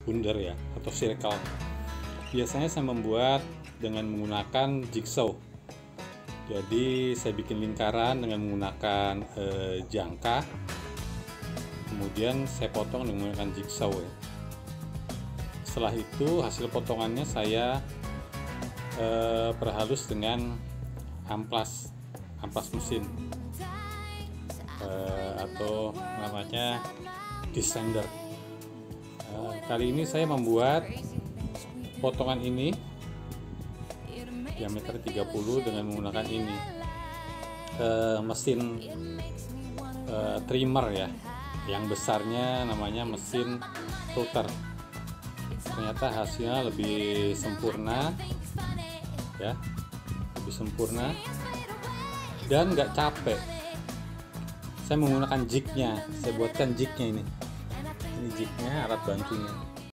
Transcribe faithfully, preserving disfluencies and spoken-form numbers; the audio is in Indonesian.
bundar ya, atau circle. Biasanya saya membuat dengan menggunakan jigsaw. Jadi saya bikin lingkaran dengan menggunakan eh, jangka, kemudian saya potong dengan menggunakan jigsaw ya. Setelah itu hasil potongannya saya eh, perhalus dengan amplas amplas mesin eh, atau namanya descender. Eh, kali ini saya membuat potongan ini diameter tiga puluh dengan menggunakan ini eh, mesin eh, trimmer ya, yang besarnya namanya mesin router. Ternyata hasilnya lebih sempurna ya, lebih sempurna dan nggak capek. Saya menggunakan jignya, saya buatkan jignya ini ini jignya, alat bantunya.